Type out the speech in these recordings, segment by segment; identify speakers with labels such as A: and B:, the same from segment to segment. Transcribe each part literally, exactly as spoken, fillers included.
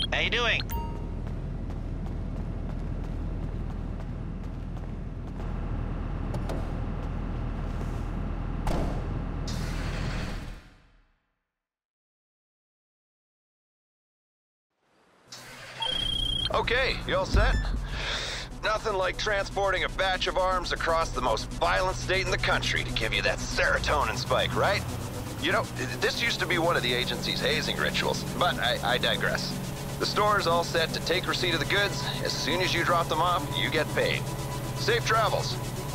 A: How you doing?
B: Okay, you all set? Nothing like transporting a batch of arms across the most violent state in the country to give you that serotonin spike, right? You know, this used to be one of the agency's hazing rituals, but I, I digress. The store's all set to take receipt of the goods. As soon as you drop them off, you get paid. Safe travels.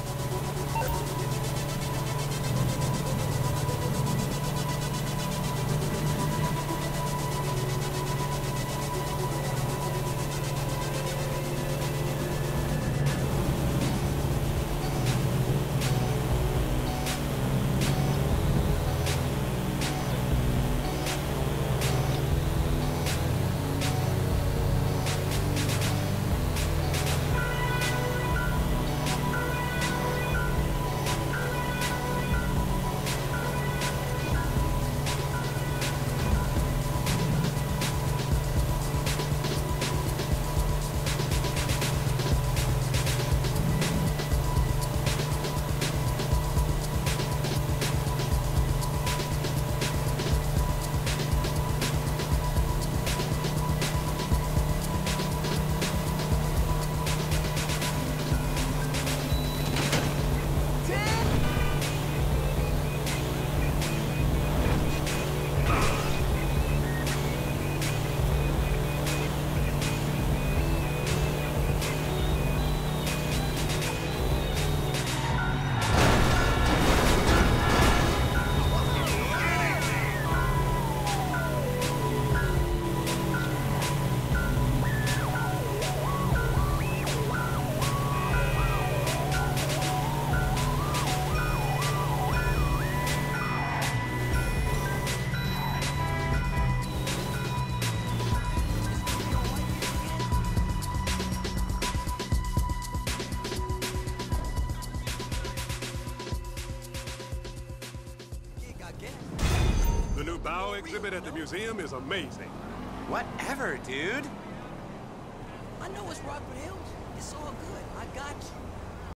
C: The new Bao exhibit at the museum is amazing.
D: Whatever, dude.
E: I know it's Rockford Hills. It's all good. I got you.